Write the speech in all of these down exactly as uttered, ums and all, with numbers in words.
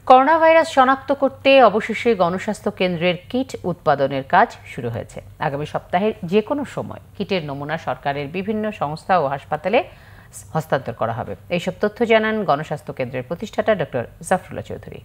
Corona virus শনাক্ত করতে অবশেষে গণস্বাস্থ্য কেন্দ্রের কিট উৎপাদনের কাজ শুরু হয়েছে। আগামী সপ্তাহের যে কোনো সময় কিটের নমুনা সরকারের বিভিন্ন সংস্থা ও হাসপাতালে হস্তান্তর করা হবে। এইসব তথ্য জানান গণস্বাস্থ্য কেন্দ্রের প্রতিষ্ঠাতা ডক্টর জাফরুল্লাহ চৌধুরী।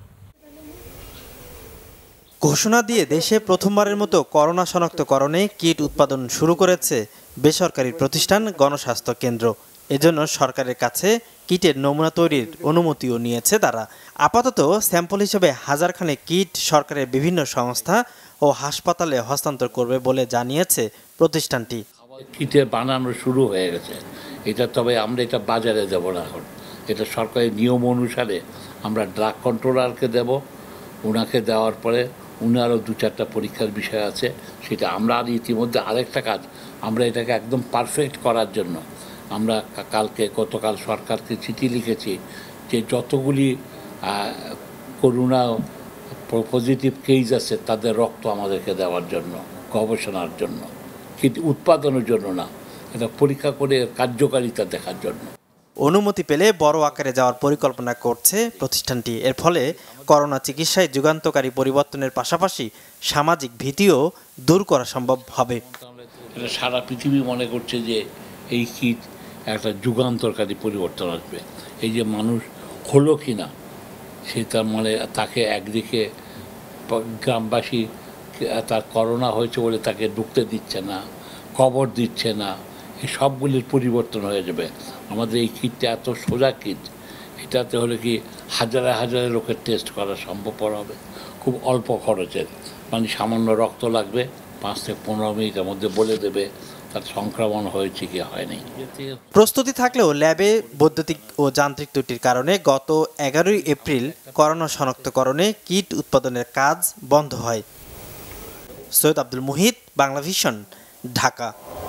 ঘোষণা দিয়ে দেশে প্রথমবারের মতো করোনা শনাক্তকরণে কিট উৎপাদন শুরু করেছে বেসরকারি প্রতিষ্ঠান গণস্বাস্থ্য কেন্দ্র। এজন্য সরকারের কাছে কিটের নমুনা তৈরির অনুমতিও নিয়েছে তারা। আপাতত স্যাম্পল হিসেবে হাজারখানেক কিট সরকারের বিভিন্ন সংস্থা ও হাসপাতালে হস্তান্তর করবে বলে জানিয়েছে প্রতিষ্ঠানটি। কিটের বানানো শুরু হয়ে গেছে, এটা তবে আমরা এটা বাজারে দেব না, এখন এটা সরকারি নিয়ম অনুসারে আমরা ড্রাগ কন্ট্রোলারকে দেব। ওনাকে দেওয়ার পরে উনারও দু চারটা পরীক্ষার বিষয় আছে, সেটা আমরা আর ইতিমধ্যে আরেকটা কাজ, আমরা এটাকে একদম পারফেক্ট করার জন্য আমরা কালকে গতকাল সরকারকে চিঠি লিখেছি যে যতগুলি করোনা পজিটিভ কেস আছে তাদের রক্ত আমাদেরকে দেওয়ার জন্য, গবেষণার জন্য, কিন্তু উৎপাদনের জন্য না, এটা পরীক্ষা করে কার্যকারিতা দেখার জন্য। অনুমতি পেলে বড় আকারে যাওয়ার পরিকল্পনা করছে প্রতিষ্ঠানটি। এর ফলে করোনা চিকিৎসায় যুগান্তকারী পরিবর্তনের পাশাপাশি সামাজিক ভীতিও দূর করা সম্ভব হবে। এটা সারা পৃথিবী মনে করছে যে এই কিট একটা যুগান্তকারী পরিবর্তন আসবে। এই যে মানুষ হলো কি না সেটা মানে তাকে একদিকে গ্রামবাসী তার করোনা হয়েছে বলে তাকে ঢুকতে দিচ্ছে না, কবর দিচ্ছে না, এই সবগুলির পরিবর্তন হয়ে যাবে। আমাদের এই কিটটা এত সোজা কিট, এটাতে হলে কি হাজারে হাজারে লোকের টেস্ট করা সম্ভবপর হবে খুব অল্প খরচের। মানে সামান্য রক্ত লাগবে, পাঁচ থেকে পনেরো মিনিটের মধ্যে বলে দেবে তার সংক্রমণ হয়েছে কি হয়নি। প্রস্তুতি থাকলেও ল্যাবে বৈদ্যুতিক ও যান্ত্রিক ত্রুটির কারণে গত এগারোই এপ্রিল করোনা শনাক্তকরণে কিট উৎপাদনের কাজ বন্ধ হয়। সৈয়দ আব্দুল মুহিত, বাংলা ভিশন, ঢাকা।